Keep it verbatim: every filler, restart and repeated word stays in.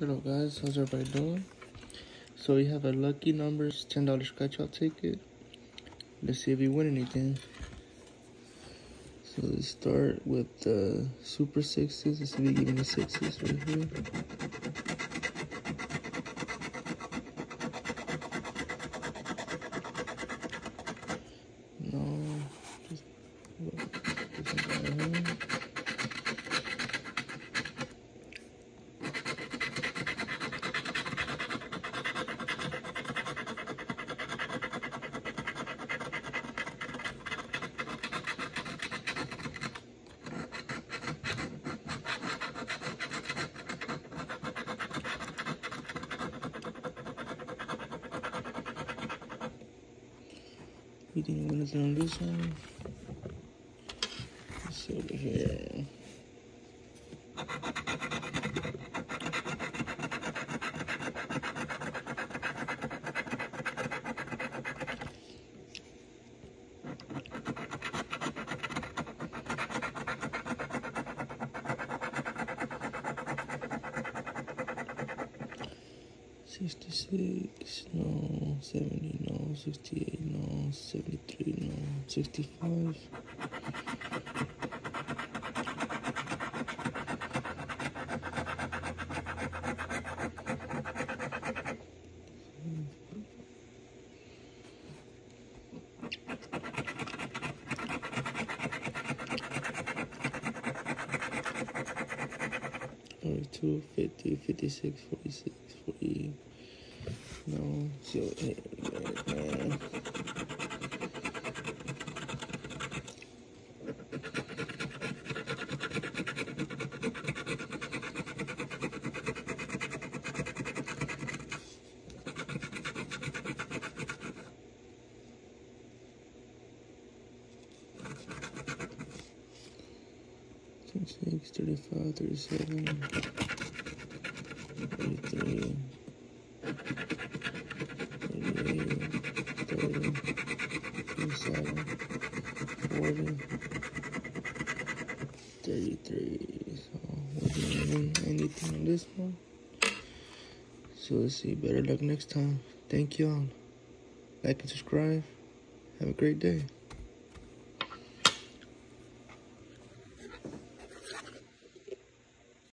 Hello guys, how's everybody doing? So we have a lucky numbers ten dollar scratch out ticket. Let's see if we win anything. So let's start with the super sixes. Let's see if we give me the sixes right here. No, just we didn't win anything on this one. Let's see over here. sixty-six, no. Seventy, no. Sixty-eight, no. Seventy-three, no. Sixty-five. Forty-two, fifty, fifty-six, forty-six, forty. No, so hey, man. twenty-six, thirty-five, thirty-seven, thirty-three, thirty-eight, thirty, thirty-seven, forty, thirty-three. So we didn't win anything on this one. So let's see. Better luck next time. Thank y'all. Like and subscribe. Have a great day.